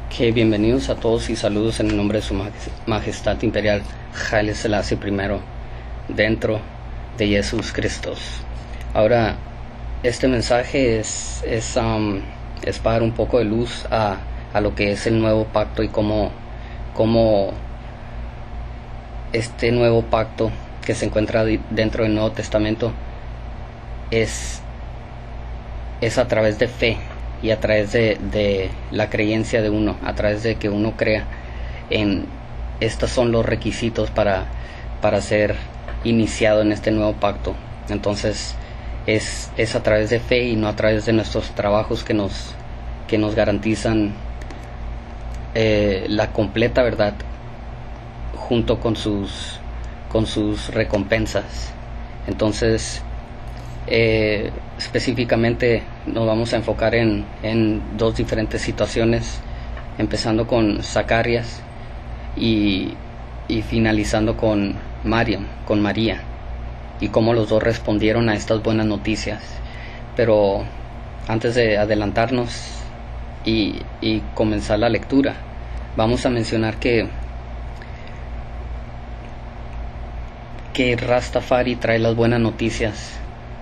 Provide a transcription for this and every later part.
Que bienvenidos a todos y saludos en el nombre de su Majestad Imperial Haile Selassie I, dentro de Jesús Cristo. Ahora, este mensaje es para dar un poco de luz a lo que es el nuevo pacto y cómo este nuevo pacto que se encuentra dentro del Nuevo Testamento es a través de fe y a través de la creencia de uno, a través de que uno crea en estos son los requisitos para ser iniciado en este nuevo pacto. Entonces es a través de fe y no a través de nuestros trabajos que nos garantizan la completa verdad junto con sus recompensas. Entonces específicamente nos vamos a enfocar en dos diferentes situaciones, empezando con Zacarías y finalizando con María, y cómo los dos respondieron a estas buenas noticias. Pero antes de adelantarnos y comenzar la lectura, vamos a mencionar que Rastafari trae las buenas noticias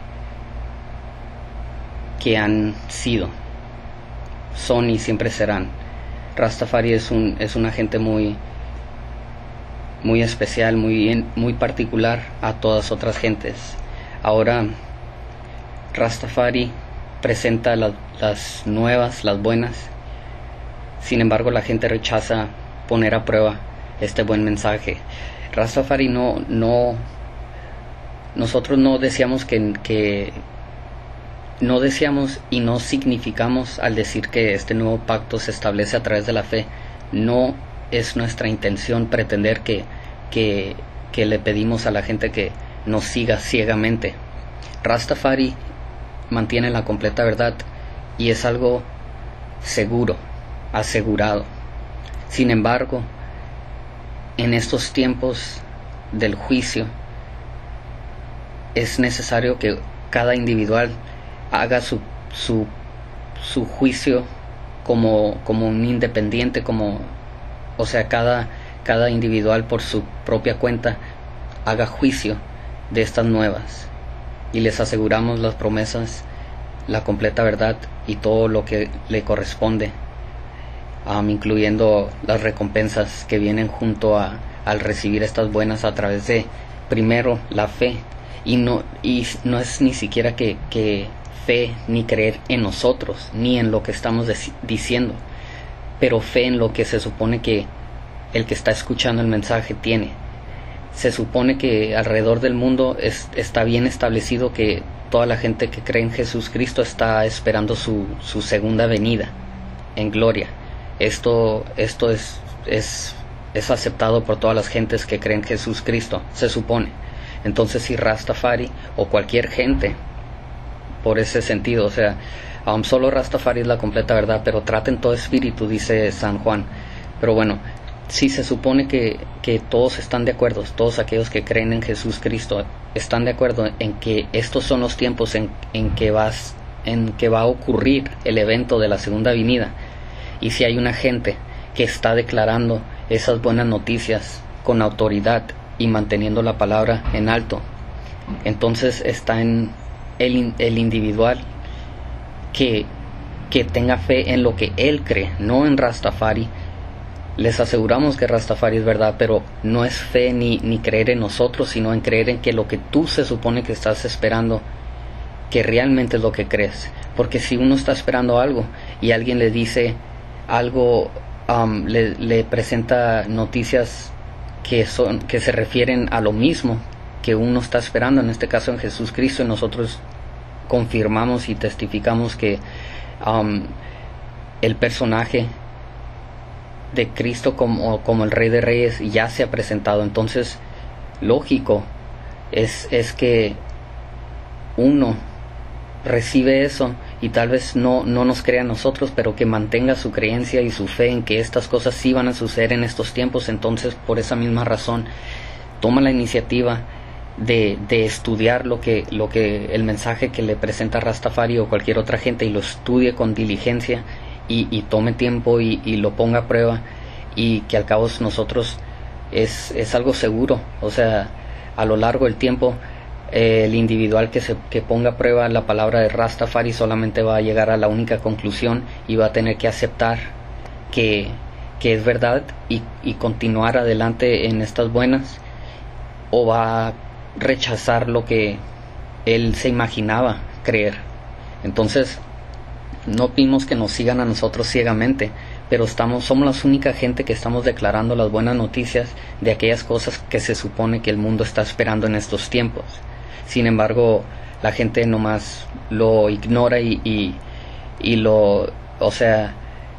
que han sido, son y siempre serán. Rastafari es una gente muy especial, muy particular a todas otras gentes. Ahora Rastafari presenta las nuevas, las buenas. Sin embargo, la gente rechaza poner a prueba este buen mensaje. Rastafari nosotros no deseamos no deseamos y no significamos al decir que este nuevo pacto se establece a través de la fe. No es nuestra intención pretender que le pedimos a la gente que nos siga ciegamente. Rastafari mantiene la completa verdad y es algo seguro, asegurado. Sin embargo, en estos tiempos del juicio es necesario que cada individual haga su juicio como un independiente, o sea, cada individual por su propia cuenta haga juicio de estas nuevas, y les aseguramos las promesas, la completa verdad y todo lo que le corresponde, incluyendo las recompensas que vienen junto al recibir estas buenas a través de, primero, la fe. Y no es ni siquiera que fe ni creer en nosotros ni en lo que estamos diciendo, pero fe en lo que se supone que el que está escuchando el mensaje tiene. Se supone que alrededor del mundo está bien establecido que toda la gente que cree en Jesús Cristo está esperando su segunda venida en gloria. Esto es aceptado por todas las gentes que creen en Jesús Cristo, se supone. Entonces, si Rastafari o cualquier gente por ese sentido, o sea, solo Rastafari es la completa verdad, pero traten todo espíritu, dice San Juan. Pero bueno, si se supone que todos están de acuerdo, todos aquellos que creen en Jesús Cristo están de acuerdo en que estos son los tiempos en que va a ocurrir el evento de la segunda venida, y si hay una gente que está declarando esas buenas noticias con autoridad y manteniendo la palabra en alto, entonces está en el individual que tenga fe en lo que él cree, no en Rastafari. Les aseguramos que Rastafari es verdad, pero no es fe ni creer en nosotros, sino en creer en que lo que tú se supone que estás esperando, que realmente es lo que crees. Porque si uno está esperando algo y alguien le dice algo, le presenta noticias que se refieren a lo mismo que uno está esperando, en este caso en Jesús Cristo, y nosotros confirmamos y testificamos que el personaje de Cristo como el Rey de Reyes ya se ha presentado. Entonces, lógico es que uno recibe eso y tal vez no nos crea a nosotros, pero que mantenga su creencia y su fe en que estas cosas sí van a suceder en estos tiempos. Entonces, por esa misma razón, toma la iniciativa de estudiar lo que el mensaje que le presenta Rastafari o cualquier otra gente, y lo estudie con diligencia y tome tiempo y lo ponga a prueba, y que al cabo nosotros es algo seguro. O sea, a lo largo del tiempo, el individual que ponga a prueba la palabra de Rastafari solamente va a llegar a la única conclusión y va a tener que aceptar que es verdad y continuar adelante en estas buenas, o va a rechazar lo que él se imaginaba creer. Entonces, no pedimos que nos sigan a nosotros ciegamente, pero somos la única gente que estamos declarando las buenas noticias de aquellas cosas que se supone que el mundo está esperando en estos tiempos. Sin embargo, la gente nomás lo ignora y lo, o sea,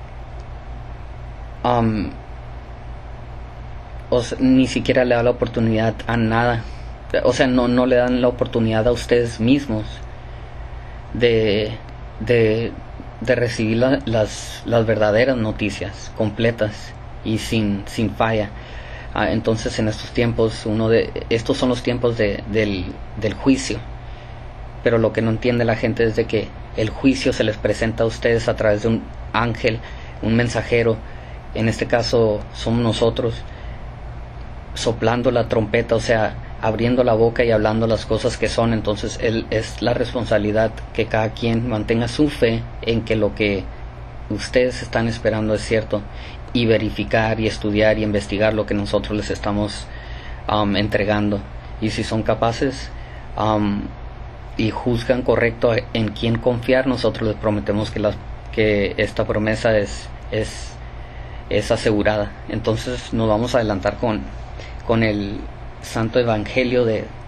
ni siquiera le da la oportunidad a nada. O sea, no le dan la oportunidad a ustedes mismos de recibir las verdaderas noticias completas y sin falla. Entonces, en estos tiempos, estos son los tiempos del juicio. Pero lo que no entiende la gente es de que el juicio se les presenta a ustedes a través de un ángel, un mensajero. En este caso somos nosotros, soplando la trompeta, o sea, abriendo la boca y hablando las cosas que son. Entonces es la responsabilidad que cada quien mantenga su fe en que lo que ustedes están esperando es cierto, y verificar y estudiar y investigar lo que nosotros les estamos entregando. Y si son capaces y juzgan correcto en quién confiar, nosotros les prometemos que esta promesa es asegurada. Entonces nos vamos a adelantar con el Santo Evangelio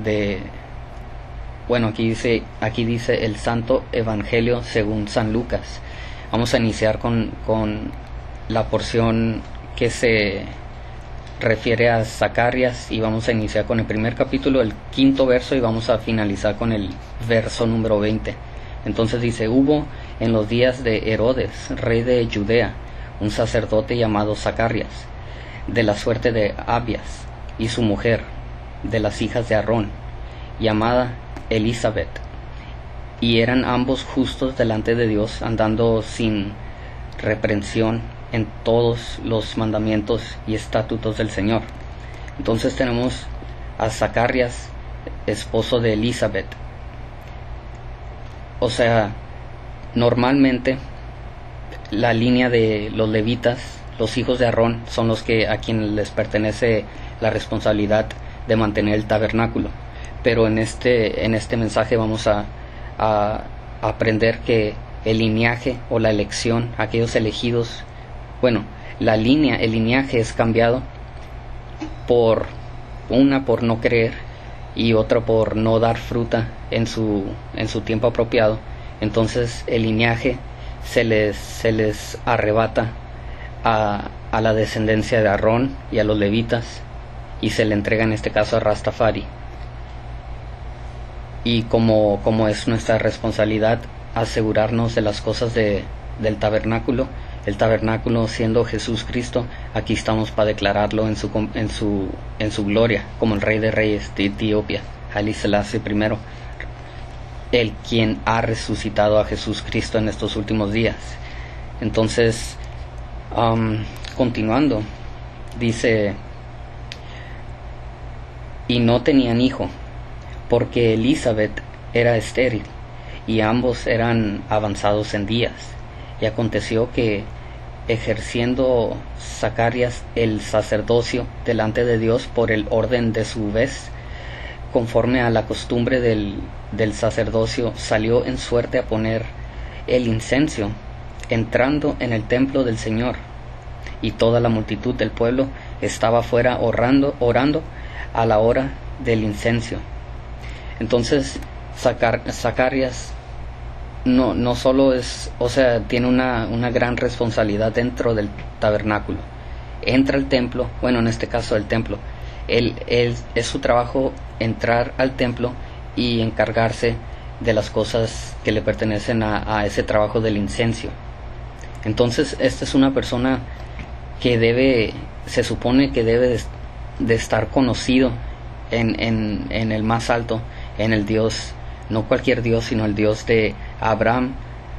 bueno, aquí dice el Santo Evangelio según San Lucas. Vamos a iniciar con la porción que se refiere a Zacarías, y vamos a iniciar con el primer capítulo, el 5º verso, y vamos a finalizar con el verso número 20. Entonces dice: hubo en los días de Herodes, rey de Judea, un sacerdote llamado Zacarías, de la suerte de Abías, y su mujer, de las hijas de Aarón, llamada Elizabeth, y eran ambos justos delante de Dios, andando sin reprensión en todos los mandamientos y estatutos del Señor. Entonces tenemos a Zacarías, esposo de Elizabeth. O sea, normalmente la línea de los levitas, los hijos de Aarón, son los a quienes les pertenece la responsabilidad de mantener el tabernáculo. Pero en este mensaje vamos a aprender que el linaje o la elección, aquellos elegidos, bueno, el linaje es cambiado por no creer, y otra por no dar fruta en su tiempo apropiado. Entonces el linaje se les arrebata a la descendencia de Aarón y a los levitas, y se le entrega en este caso a Rastafari. Y como es nuestra responsabilidad asegurarnos de las cosas del tabernáculo, el tabernáculo siendo Jesús Cristo, aquí estamos para declararlo en su gloria, como el Rey de Reyes de Etiopía, Haile Selassie I, el quien ha resucitado a Jesús Cristo en estos últimos días. Entonces, continuando, dice: y no tenían hijo, porque Elizabeth era estéril, y ambos eran avanzados en días. Y aconteció que, ejerciendo Zacarías el sacerdocio delante de Dios por el orden de su vez, conforme a la costumbre del sacerdocio, salió en suerte a poner el incienso, entrando en el templo del Señor. Y toda la multitud del pueblo estaba fuera orando a la hora del incienso. Entonces Zacarías no solo tiene una gran responsabilidad dentro del tabernáculo. Entra al templo, bueno, en este caso el templo. Es su trabajo entrar al templo y encargarse de las cosas que le pertenecen a ese trabajo del incienso. Entonces, esta es una persona que se supone que debe de estar conocido en el más alto, en el Dios, no cualquier Dios, sino el Dios de Abraham,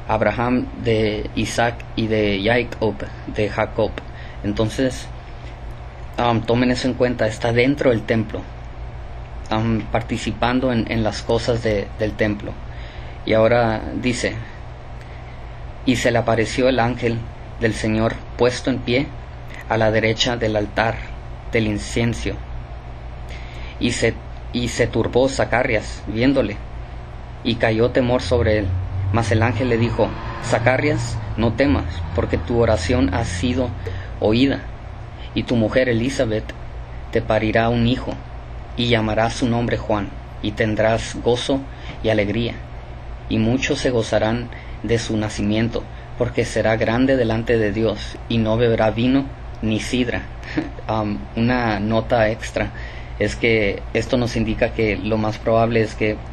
Abraham, de Isaac y de Jacob. Entonces, tomen eso en cuenta, está dentro del templo, participando en las cosas del templo. Y ahora dice, y se le apareció el ángel del Señor puesto en pie a la derecha del altar del incienso, y se turbó Zacarías viéndole, y cayó temor sobre él. Mas el ángel le dijo, Zacarías, no temas, porque tu oración ha sido oída, y tu mujer Elizabeth te parirá un hijo, y llamarás su nombre Juan, y tendrás gozo y alegría, y muchos se gozarán de su nacimiento, porque será grande delante de Dios, y no beberá vino ni sidra. Una nota extra es que esto nos indica que lo más probable es que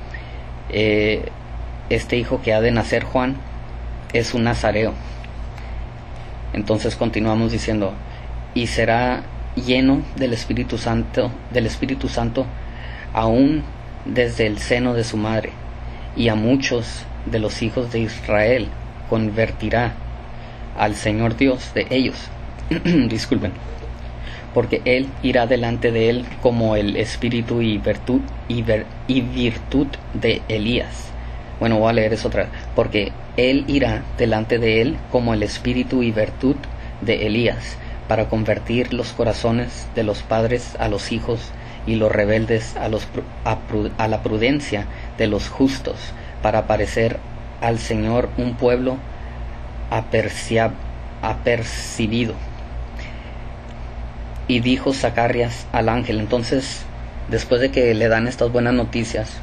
este hijo que ha de nacer Juan es un nazareo. Entonces continuamos diciendo, y será lleno del Espíritu Santo aún desde el seno de su madre, y a muchos de los hijos de Israel convertirá al Señor Dios de ellos. Disculpen, porque él irá delante de él como el espíritu y virtud de Elías. Bueno, voy a leer eso otra vez. Porque él irá delante de él como el espíritu y virtud de Elías, para convertir los corazones de los padres a los hijos, y los rebeldes a la prudencia de los justos, para aparecer al Señor un pueblo apercibido. Y dijo Zacarías al ángel. Entonces, después de que le dan estas buenas noticias,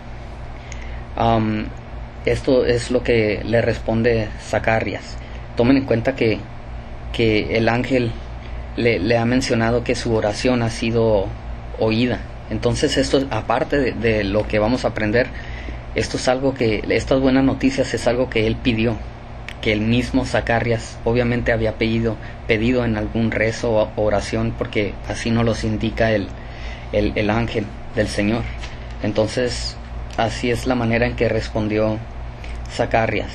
esto es lo que le responde Zacarías. Tomen en cuenta que el ángel le ha mencionado que su oración ha sido oída. Entonces esto, aparte de lo que vamos a aprender, esto es algo que, estas buenas noticias es algo que él pidió, que el mismo Zacarías obviamente había pedido en algún rezo o oración, porque así nos los indica el ángel del Señor. Entonces, así es la manera en que respondió Zacarías.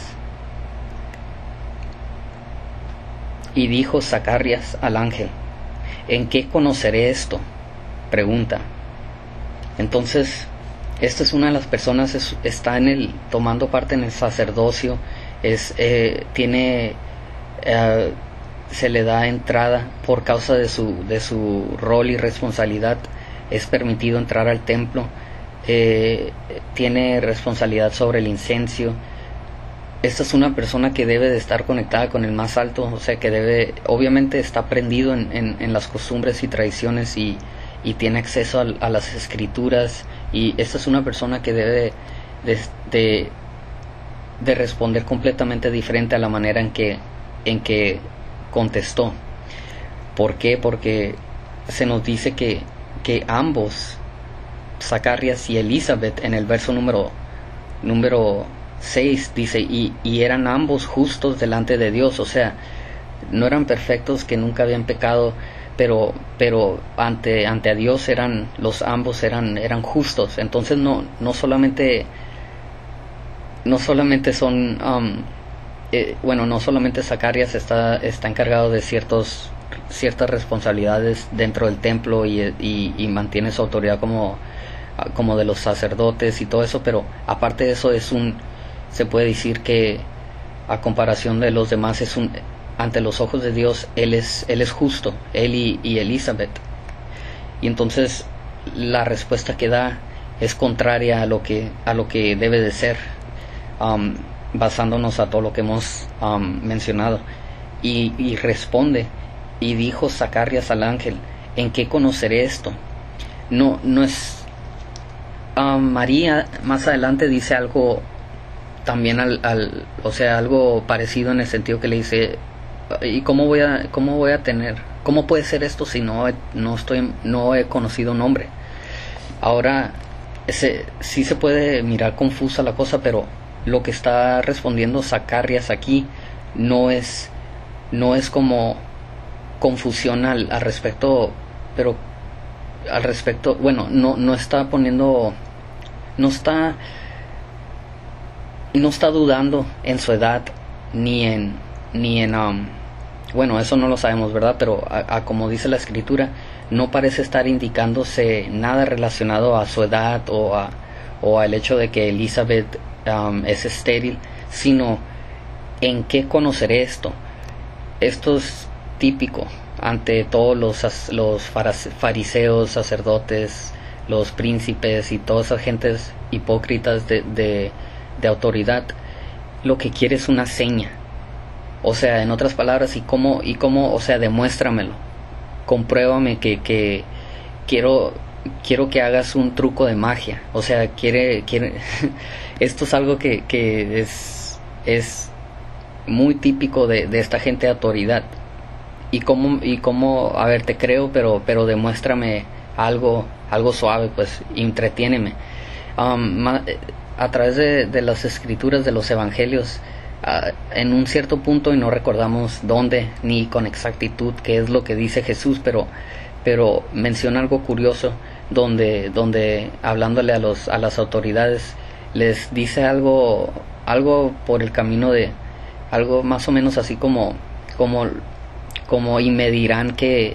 Y dijo Zacarías al ángel, ¿en qué conoceré esto? Pregunta. Entonces, esta es una de las personas, está tomando parte en el sacerdocio, se le da entrada por causa de su rol y responsabilidad. Es permitido entrar al templo, tiene responsabilidad sobre el incienso. Esta es una persona que debe de estar conectada con el más alto, o sea que obviamente está prendido en las costumbres y tradiciones, y tiene acceso a las escrituras, y esta es una persona que debe de responder completamente diferente a la manera en que contestó. ¿Por qué? Porque se nos dice que ambos, Zacarías y Elizabeth, en el verso número 6 dice, y eran ambos justos delante de Dios. O sea, no eran perfectos, que nunca habían pecado, pero ante a Dios ambos eran justos. Entonces no solamente son no solamente Zacarías está encargado de ciertas responsabilidades dentro del templo, y mantiene su autoridad como de los sacerdotes y todo eso, pero aparte de eso se puede decir que, a comparación de los demás, ante los ojos de Dios él es justo, él y Elizabeth. Y entonces la respuesta que da es contraria a lo que debe de ser, basándonos a todo lo que hemos mencionado. Y responde, y dijo Zacarías al ángel, ¿en qué conoceré esto? No es María más adelante dice algo también o sea, algo parecido, en el sentido que le dice, ¿y cómo voy a tener, cómo puede ser esto si no he conocido un hombre? Ahora, sí se puede mirar confusa la cosa, pero lo que está respondiendo Zacarías aquí no es como confusión al respecto, pero al respecto, bueno, no está poniendo, no está dudando en su edad, ni en bueno, eso no lo sabemos, ¿verdad? Pero como dice la escritura, no parece estar indicándose nada relacionado a su edad o al hecho de que Elizabeth es estéril, sino en qué conoceré esto. Esto es típico ante todos los fariseos, sacerdotes, los príncipes y todas esas gentes hipócritas de autoridad. Lo que quiere es una seña. O sea, en otras palabras, ¿y cómo, o sea, demuéstramelo? Compruébame que quiero que hagas un truco de magia. O sea, quiere esto es algo que es muy típico de esta gente de autoridad. Y cómo, a ver, te creo, pero demuéstrame algo suave, pues, entretiéneme. A través de las escrituras, de los evangelios, en un cierto punto, y no recordamos dónde ni con exactitud qué es lo que dice Jesús, pero menciona algo curioso donde hablándole a las autoridades les dice algo por el camino de algo más o menos así como y me dirán que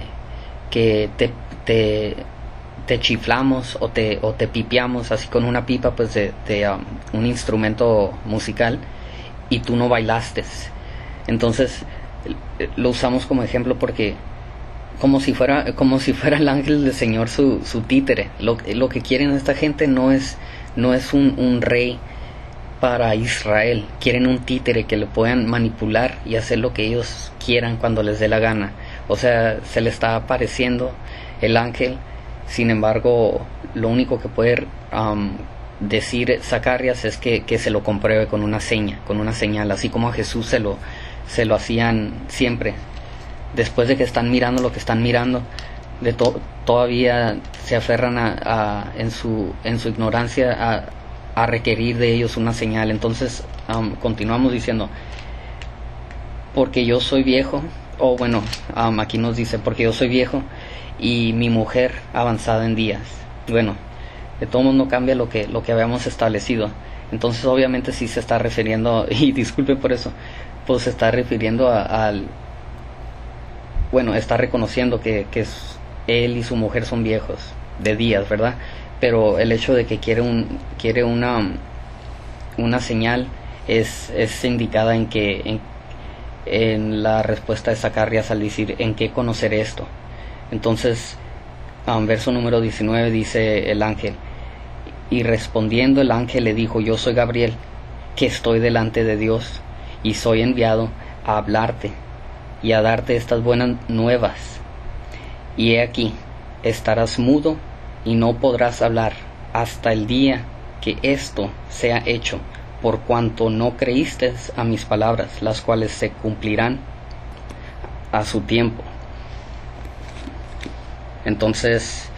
te chiflamos o te pipiamos así con una pipa, pues de un instrumento musical, y tú no bailaste. Entonces lo usamos como ejemplo porque como si fuera el ángel del Señor su títere. Lo que quieren esta gente no es un rey para Israel. Quieren un títere que le puedan manipular y hacer lo que ellos quieran cuando les dé la gana. O sea, se le está apareciendo el ángel. Sin embargo, lo único que puede decir Zacarías es que se lo compruebe con una señal, así como a Jesús se lo hacían siempre. Después de que están mirando lo que están mirando, todavía se aferran en su ignorancia a requerir de ellos una señal. Entonces continuamos diciendo, porque yo soy viejo, o bueno, aquí nos dice, porque yo soy viejo y mi mujer avanzada en días. Bueno, de todo modo no cambia lo que habíamos establecido. Entonces obviamente sí se está refiriendo, y disculpe por eso, pues se está refiriendo bueno, está reconociendo que él y su mujer son viejos de días, ¿verdad? Pero el hecho de que quiere una señal es indicada en la respuesta de Zacarías al decir, ¿en qué conocer esto? Entonces, verso número 19 dice el ángel, y respondiendo el ángel le dijo, yo soy Gabriel, que estoy delante de Dios, y soy enviado a hablarte y a darte estas buenas nuevas. Y he aquí, estarás mudo y no podrás hablar hasta el día que esto sea hecho, por cuanto no creíste a mis palabras, las cuales se cumplirán a su tiempo. Entonces,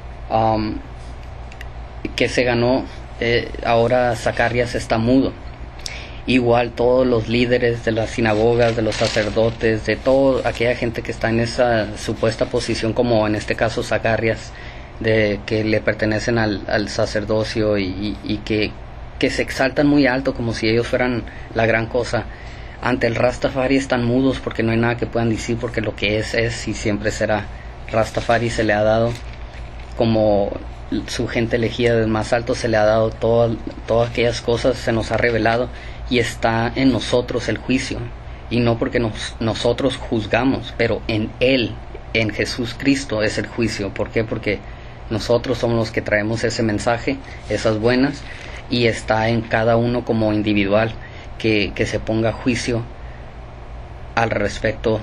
¿qué se ganó? Ahora Zacarías está mudo. Igual todos los líderes de las sinagogas, de los sacerdotes, de toda aquella gente que está en esa supuesta posición, como en este caso Zacarías, de que le pertenecen al sacerdocio y que se exaltan muy alto como si ellos fueran la gran cosa, ante el Rastafari están mudos porque no hay nada que puedan decir, porque lo que es y siempre será. Rastafari se le ha dado como su gente elegida del más alto, se le ha dado todas aquellas cosas, se nos ha revelado, y está en nosotros el juicio, y no porque nosotros juzgamos, pero en Él, en Jesús Cristo es el juicio. ¿Por qué? Porque nosotros somos los que traemos ese mensaje, esas buenas, y está en cada uno como individual que se ponga juicio al respecto,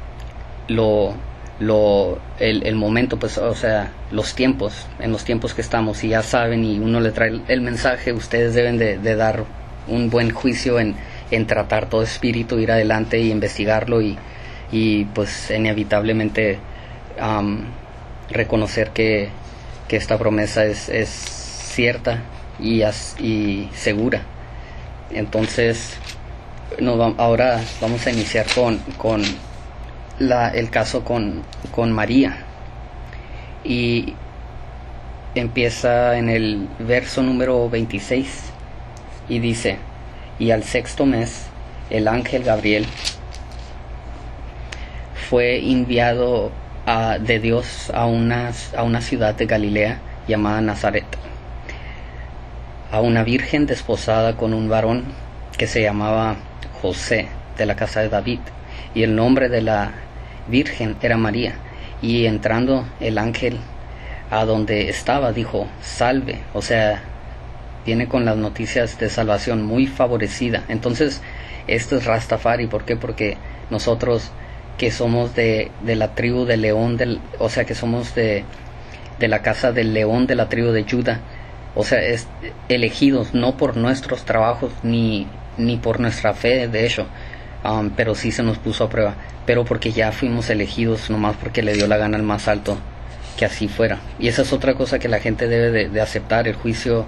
el momento, pues, o sea, en los tiempos que estamos, y ya saben, y uno le trae el mensaje, ustedes deben de dar un buen juicio en tratar todo espíritu, ir adelante y investigarlo, y pues inevitablemente reconocer que esta promesa es cierta y segura. Entonces ahora vamos a iniciar con el caso con María, y empieza en el verso número 26 y dice, y al sexto mes, el ángel Gabriel fue enviado de Dios a una ciudad de Galilea llamada Nazaret, a una virgen desposada con un varón que se llamaba José, de la casa de David, y el nombre de la virgen era María. Y entrando el ángel a donde estaba, dijo: salve. O sea, viene con las noticias de salvación, muy favorecida. Entonces, esto es Rastafari. ¿Por qué? Porque nosotros que somos de la tribu de León, o sea, que somos de la casa del león de la tribu de Judá, o sea, elegidos no por nuestros trabajos ni por nuestra fe, de hecho, pero sí se nos puso a prueba, pero porque ya fuimos elegidos, nomás porque le dio la gana al más alto que así fuera. Y esa es otra cosa que la gente debe de aceptar. El juicio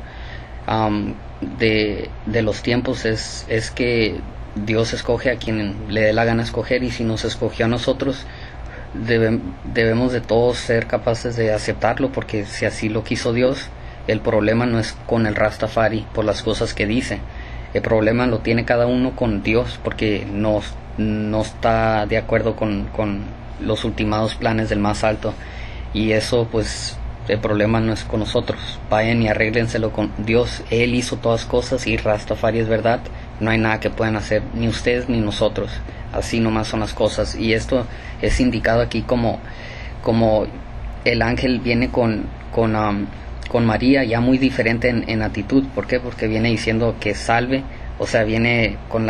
de los tiempos es que Dios escoge a quien le dé la gana escoger, y si nos escogió a nosotros, debemos de todos ser capaces de aceptarlo, porque si así lo quiso Dios, el problema no es con el Rastafari por las cosas que dice. El problema lo tiene cada uno con Dios, porque no está de acuerdo con los ultimados planes del más alto. Y eso, pues, el problema no es con nosotros. Vayan y arréglenselo con Dios. Él hizo todas cosas, y Rastafari es verdad. No hay nada que puedan hacer, ni ustedes ni nosotros. Así nomás son las cosas. Y esto es indicado aquí como el ángel viene con María, ya muy diferente en actitud. ¿Por qué? Porque viene diciendo que salve. O sea, viene con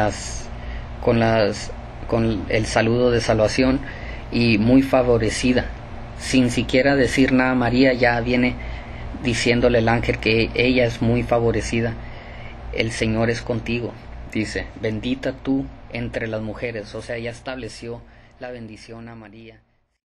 el saludo de salvación, y muy favorecida. Sin siquiera decir nada, María ya viene diciéndole el ángel que ella es muy favorecida. El Señor es contigo, dice, bendita tú entre las mujeres. O sea, ya estableció la bendición a María.